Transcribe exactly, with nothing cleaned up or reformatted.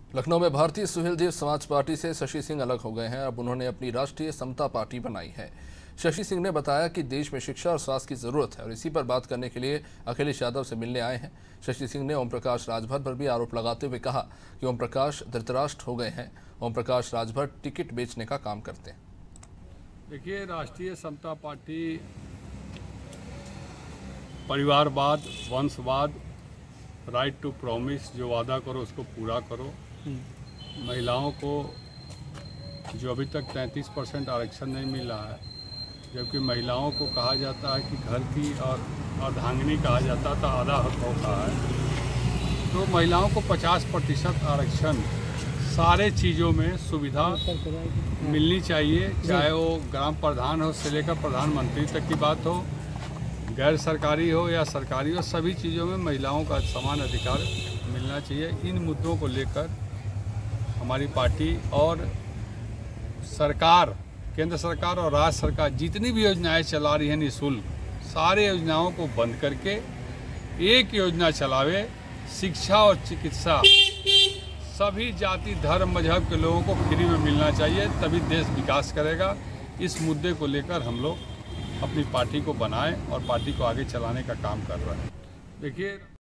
लखनऊ में भारतीय सुहेलदेव समाज पार्टी से शशि सिंह अलग हो गए हैं। अब उन्होंने अपनी राष्ट्रीय समता पार्टी बनाई है। शशि सिंह ने बताया कि देश में शिक्षा और स्वास्थ्य की जरूरत है और इसी पर बात करने के लिए अखिलेश यादव से मिलने आए हैं। शशि सिंह ने ओम प्रकाश राजभर पर भी आरोप लगाते हुए कहा कि ओम प्रकाश धृतराष्ट्र हो गए हैं। ओम प्रकाश राजभर टिकट बेचने का काम करते हैं। देखिए, राष्ट्रीय समता पार्टी परिवारवाद, वंशवाद, राइट टू प्रॉमिस, जो वादा करो उसको पूरा करो। महिलाओं को जो अभी तक तैंतीस परसेंट आरक्षण नहीं मिला है, जबकि महिलाओं को कहा जाता है कि घर की और अर्धांगिनी कहा जाता था, आधा हक होता है। तो महिलाओं को पचास प्रतिशत आरक्षण सारे चीज़ों में सुविधा मिलनी चाहिए, चाहे वो ग्राम प्रधान हो से लेकर प्रधानमंत्री तक की बात हो, गैर सरकारी हो या सरकारी हो, सभी चीज़ों में महिलाओं का समान अधिकार मिलना चाहिए। इन मुद्दों को लेकर हमारी पार्टी और सरकार, केंद्र सरकार और राज्य सरकार जितनी भी योजनाएं चला रही हैं निःशुल्क, सारे योजनाओं को बंद करके एक योजना चलावे। शिक्षा और चिकित्सा सभी जाति, धर्म, मजहब के लोगों को फ्री में मिलना चाहिए, तभी देश विकास करेगा। इस मुद्दे को लेकर हम लोग अपनी पार्टी को बनाएं और पार्टी को आगे चलाने का काम कर रहे हैं। देखिए,